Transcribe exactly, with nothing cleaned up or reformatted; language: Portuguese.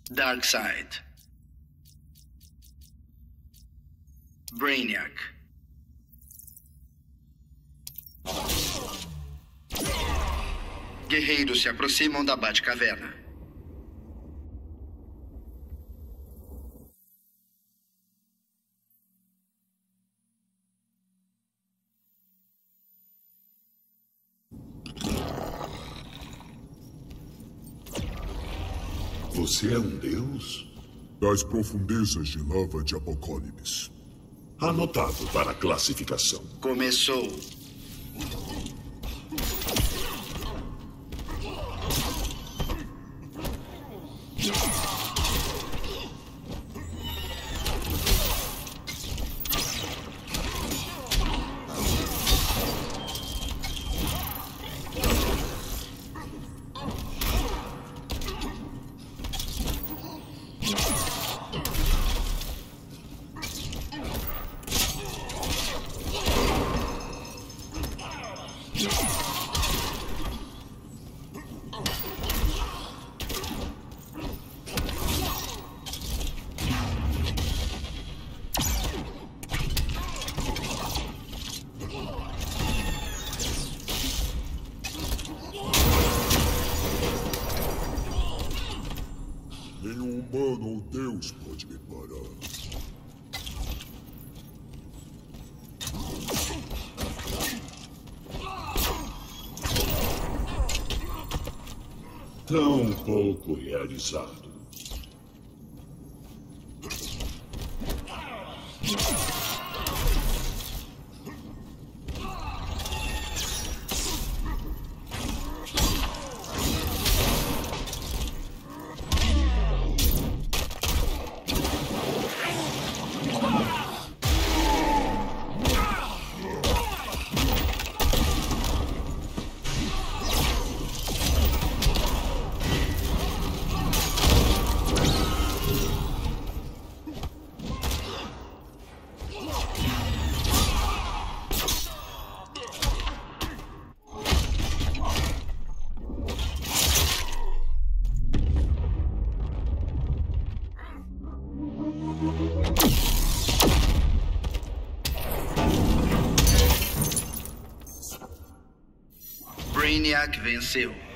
Darkseid. Brainiac. Guerreiros se aproximam da Batcaverna. Você é um deus? Das profundezas de lava de Apocalipse. Anotado para a classificação. Começou. Nenhum humano ou Deus pode me parar. Tão pouco realizado. Brainiac venceu.